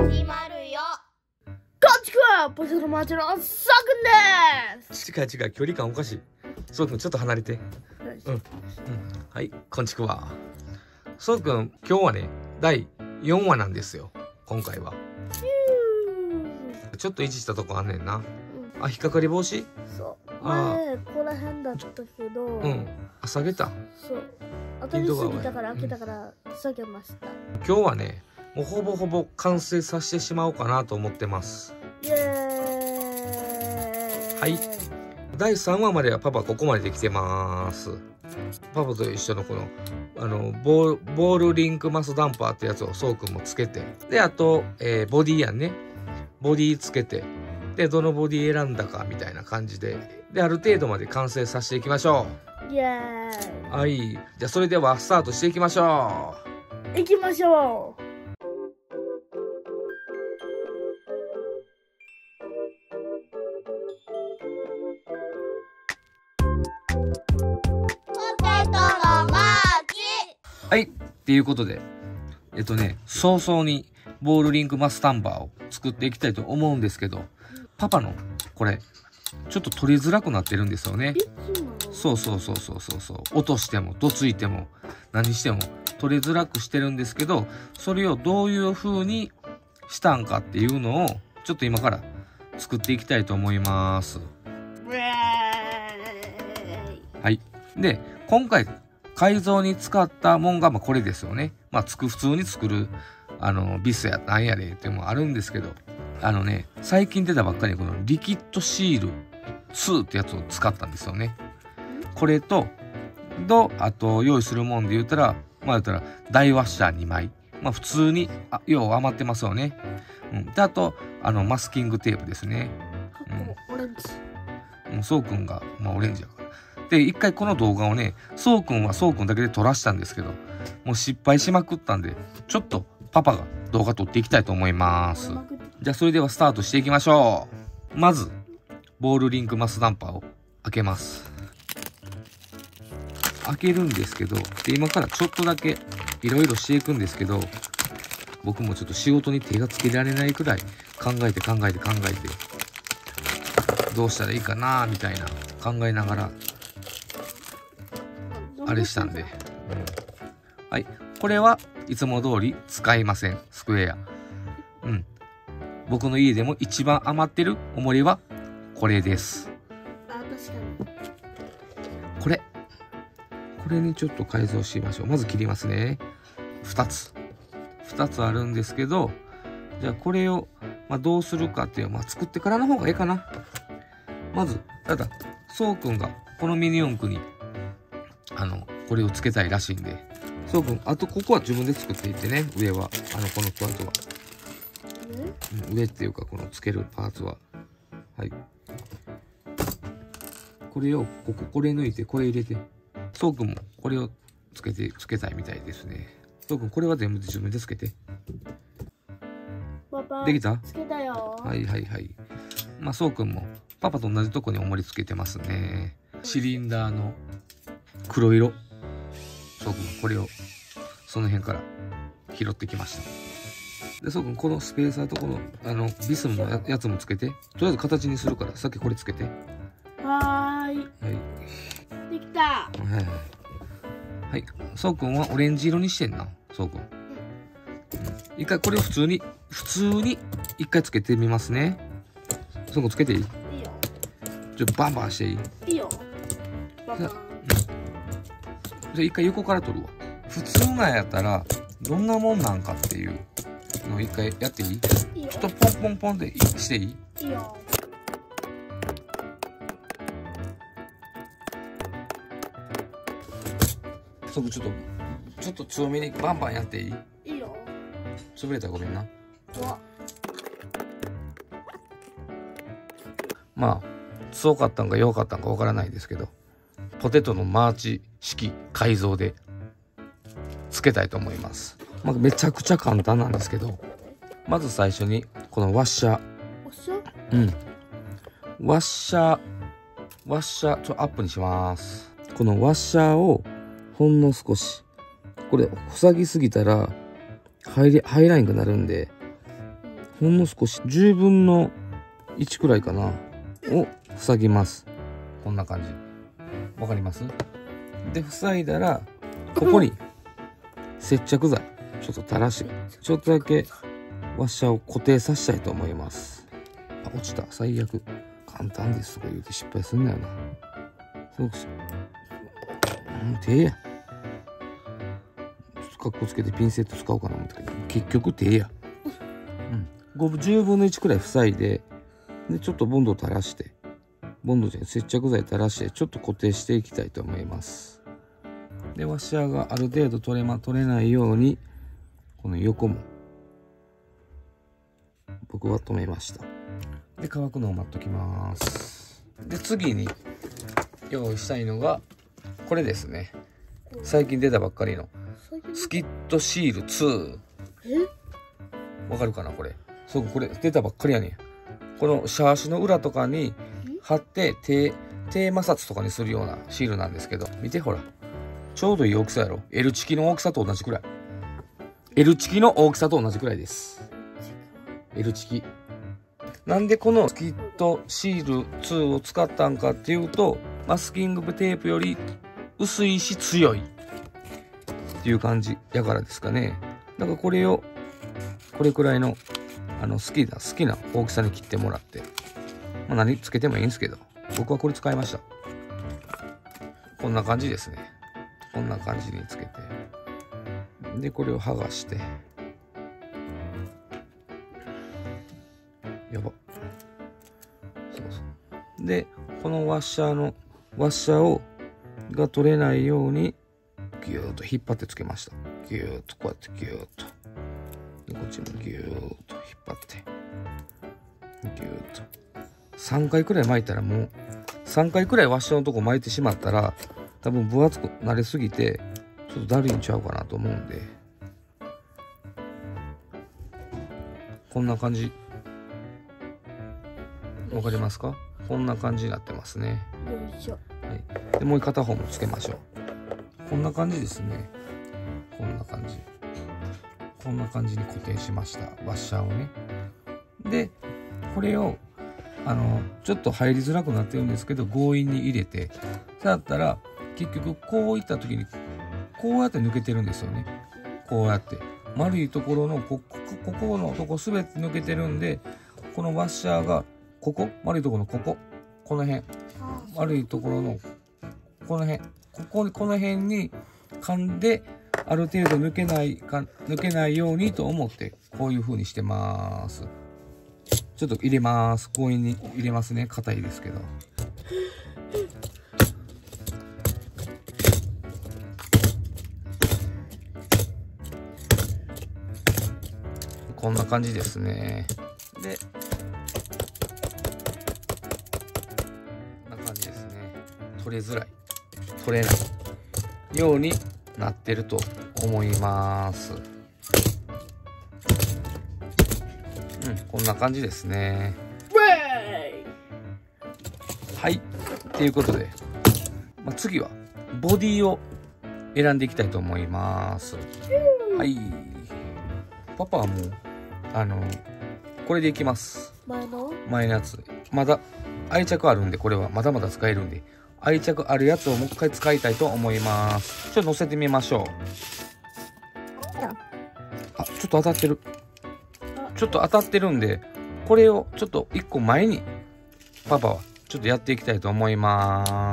始まるよ。 こんちくわ、ポテトの町のそうくんです。 違う、距離感おかしい。そうくんちょっと離れて。はい、こんちくわ。そうくん、今日はね、第4話なんですよ。今回は。ちょっといじったとこあんねんな。あ、引っかかり防止？ そう。前、ここら辺だったけど。 あ、下げた。 そう。当たりすぎたから開けたから下げました。 今日はね、もうほぼほぼ完成させてしまおうかなと思ってます。 イエーイ。 はい。第3話まではパパここまでできてます。パパと一緒のこの、ボールリンクマスダンパーってやつをそうくんもつけて。で、あと、ボディやんね。ボディつけて。で、どのボディ選んだかみたいな感じで。で、ある程度まで完成させていきましょう。イエーイ。 はい。じゃあ、それではスタートしていきましょう。行きましょう。 はい。っていうことで、早々にボールリンクマスタンバーを作っていきたいと思うんですけど、パパの、これ、ちょっと取りづらくなってるんですよね。そう。落としても、どついても、何しても取りづらくしてるんですけど、それをどういう風にしたんかっていうのを、ちょっと今から作っていきたいと思います。はい。で、今回、改造に使ったもんが、これですよね。普通に作る、ビスやなんやれっていうのもあるんですけど、最近出たばっかりこのリキッドシール2ってやつを使ったんですよね。これと、あと用意するもんで言ったら、大ワッシャー2枚。普通に、よう余ってますよね。で、あと、マスキングテープですね。 オレンジ。 そうくんが、オレンジやから。で、一回この動画をね、そうくんはそうくんだけで撮らしたんですけど、もう失敗しまくったんで、ちょっとパパが動画撮っていきたいと思います。じゃあそれではスタートしていきましょう。まず、ボールリンクマスダンパーを開けます。開けるんですけど、で今からちょっとだけいろいろしていくんですけど、僕もちょっと仕事に手がつけられないくらい考えて、どうしたらいいかなみたいな考えながら、あれしたんで、はい。これはいつも通り使いません。スクエア。僕の家でも一番余ってる重りはこれです。 確かに。これにちょっと改造しましょう。まず切りますね。2つあるんですけど、じゃあこれを、どうするかっていうのは、作ってからの方がいいかな。まず、ただ、そうくんがこのミニ四駆にこれをつけたいらしいんで、そうくん、あとここは自分で作っていってね、上は、このパーツは。上っていうか、このつけるパーツは。はい。これを、これ抜いて、これ入れて。そうくんも、これをつけたいみたいですね。そうくん、これは全部自分でつけて。 パパ、 できた？ つけたよ。 はい。そうくんも、パパと同じとこに重りつけてますね。シリンダーの黒色。そうくん、これを、その辺から拾ってきました。で、そうくん、このスペーサーとこの、ビスムのやつもつけて。とりあえず形にするから、さっきこれつけて。 はい。できた。 はい。そうくんはオレンジ色にしてんな。そうくん。一回これを普通に一回つけてみますね。そうくんつけていい？いいよ。ちょっとバンバンしていい？ いいよ。 じゃあ一回横から撮るわ。普通なんやったらどんなもんなんかっていうのを一回やっていい？ いいよ。 ちょっとポンポンポンでしていい？ いいよ。 ちょっと強めにバンバンやっていい？ いいよ。 潰れたらごめんな。強かったんか弱かったんかわからないですけど、ポテトのマーチ式改造でつけたいと思います。めちゃくちゃ簡単なんですけど、まず最初にこのワッシャー。ワッシャー、アップにします。このワッシャーをほんの少し、これ塞ぎすぎたら入らんくなるんで、 ほんの少し10分の1くらいかなを塞ぎます。こんな感じわかります？で塞いだらここに接着剤ちょっと垂らしてちょっとだけワッシャーを固定させたいと思います。あ、落ちた。最悪。簡単ですとか言うて失敗すんだよな。そう手や。ちょっとカッコつけてピンセット使おうかな思ったけど結局手や。10分の1くらい塞いで、でちょっとボンドを垂らして、ボンドじゃない接着剤垂らしてちょっと固定していきたいと思います。でワッシャーがある程度取れないようにこの横も僕は止めました。で乾くのを待っときます。で次に用意したいのがこれですね。最近出たばっかりのスキットシール2。わかるかなこれ。そう、これ出たばっかりやねん。このシャーシの裏とかに貼って低摩擦とかにするようなシールなんですけど、見てほら。ちょうどいい大きさやろ。L チキの大きさと同じくらい。L チキの大きさと同じくらいです。L チキ。なんでこのスキットシール2を使ったんかっていうと、マスキングテープより薄いし強いっていう感じやからですかね。だからこれをこれくらいの好きな大きさに切ってもらって、まあ、何つけてもいいんですけど、僕はこれ使いました。こんな感じですね。こんな感じにつけて、でこれを剥がして、やば。そうそう。でこのワッシャーが取れないようにギューッと引っ張ってつけました。ギューッとこうやってギューッと。でこっちもギューッと引っ張ってギューッと3回くらい巻いたら、もう3回くらいワッシャーのとこ巻いてしまったら多分分厚くなりすぎてちょっとだるいんちゃうかなと思うんで、こんな感じ。わかりますか？こんな感じになってますね。 よいしょ。 はい、でもう片方もつけましょう。こんな感じですね。こんな感じ。こんな感じに固定しました。ワッシャーをね。でこれをちょっと入りづらくなってるんですけど強引に入れて、そうやったら結局こういった時にこうやって抜けてるんですよね。こうやって丸いところのここのとこ全て抜けてるんで、このワッシャーが丸いところのこの辺、丸いところのこの辺、この辺に噛んである程度抜けないようにと思ってこういう風にしてます。ちょっと入れます。強引に入れますね。硬いですけど。こんな感じですね。でこんな感じですね。取れづらい、取れないようになってると思います。こんな感じですね。はい、ということで、次はボディを選んでいきたいと思います。はい、パパはもうこれでいきます。前のやつまだ愛着あるんで、これはまだまだ使えるんで、愛着あるやつをもう一回使いたいと思います。ちょっと乗せてみましょう。あ、ちょっと当たってる。ちょっと当たってるんで、これをちょっと一個前にパパはちょっとやっていきたいと思います。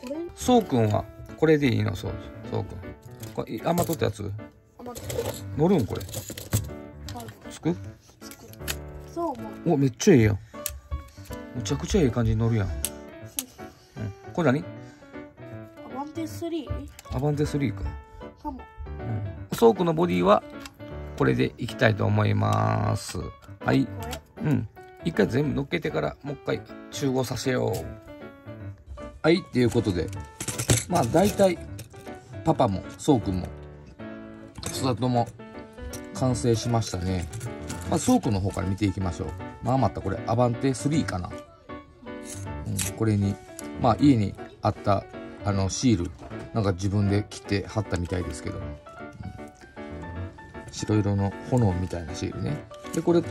そうくんはこれでいいの？そうくん。これ余っとったやつ乗るん？これつく？お、めっちゃいいやん。むちゃくちゃいい感じに乗るやん。これ何？ アバンテ3？ アバンテ3か。 かも。 そうくんのボディはこれでいきたいと思います。はい。一回全部乗っけてからもう一回集合させよう。はい、っていうことで、大体パパもそうくんもスタートも完成しましたね。そうくんの方から見ていきましょう。またこれアバンテ3かな。これに家にあったシールなんか自分で切って貼ったみたいですけど、白色の炎みたいなシールね。でこれと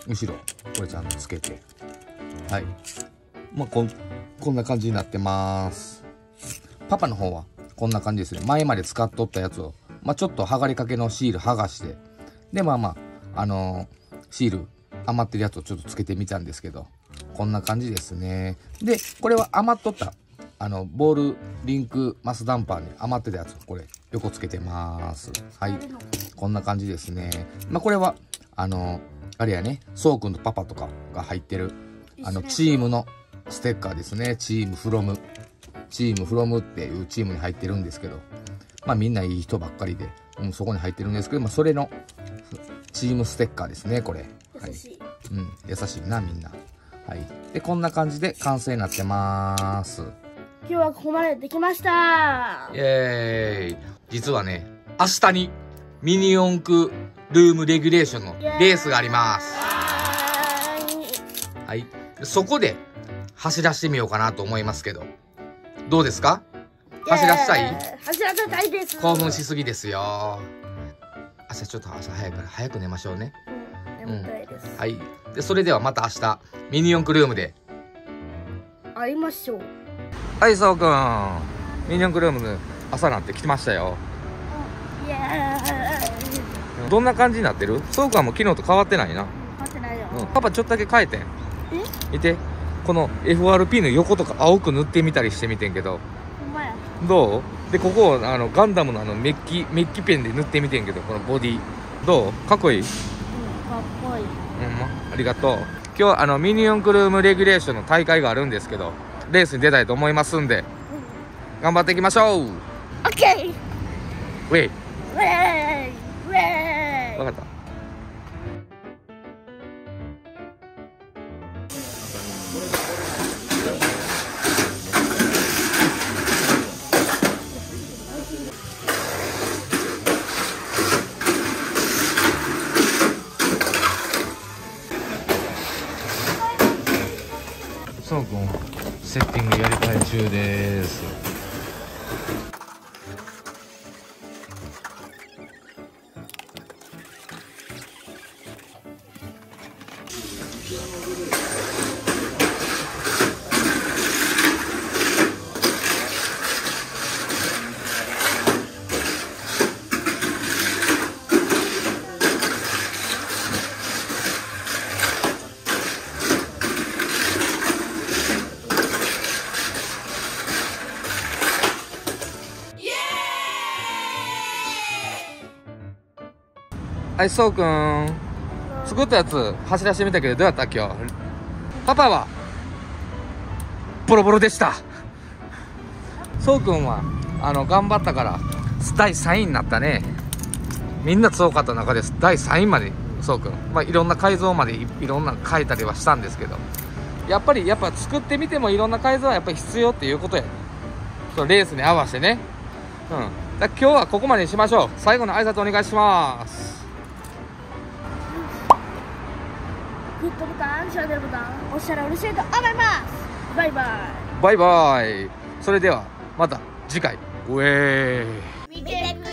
後ろこれちゃんとつけて、はい、まあこんな感じになってます。パパの方はこんな感じですね。前まで使っとったやつを、まあ、ちょっと剥がれかけのシール剥がして、でシール余ってるやつをちょっとつけてみたんですけど、こんな感じですね。でこれは余っとったボールリンクマスダンパーに余ってたやつをこれ横つけてます。はい、こんな感じですね。まあこれはあれやね、そうくんとパパとかが入ってるチームのステッカーですね。チームフロムっていうチームに入ってるんですけど、まあみんないい人ばっかりで、そこに入ってるんですけど、まあそれのチームステッカーですね、これ。優しい。優しいなみんな。はい。でこんな感じで完成になってます。 今日はここまでできました。 イエーイ。実はね、明日にミニ四駆ルームレギュレーションのレースがあります。はい。そこで走らせてみようかなと思いますけど、どうですか？走らせたい？ 走らせたいです。 興奮しすぎですよ。ちょっと朝早いから早く寝ましょうね。 眠たいです。 はい。でそれではまた明日ミニ四駆ルームで会いましょう。 はい、そうくん。ミニ四駆ルーム朝なんて来てましたよ。 イエーイ。 どんな感じになってる？そうくんはもう昨日と変わってないな。 変わってないよ。 パパちょっとだけ変えてん。見て、この FRP の横とか青く塗ってみたりしてみてんけど、 ほんまや。 どう？でここをガンダムのメッキペンで塗ってみてんけど、このボディどう？かっこいい？ かっこいい。 ありがとう。今日ミニ四駆ルームレギュレーションの大会があるんですけど、レースに出たいと思いますんで、頑張っていきましょう。 オッケー。 ウェイ。 ウェーイ。ウェーイ。 分かった。そうくんセッティングやり替え中です。はい、そうくん作ったやつ走らせてみたけどどうやった今日？パパはボロボロでした。そうくんは頑張ったから第3位になったね。みんな強かった中です第3位までそうくん、まあ、いろんな改造までいろんな変えたりはしたんですけど、やっぱ作ってみてもいろんな改造はやっぱり必要っていうことや。そうレースに合わせてね。だ今日はここまでにしましょう。最後の挨拶お願いします。 グッドボタン、チャンネルボタン押したら嬉しいと思います。バイバイ。 バイバイ。それではまた次回。ウェーイ。 見てく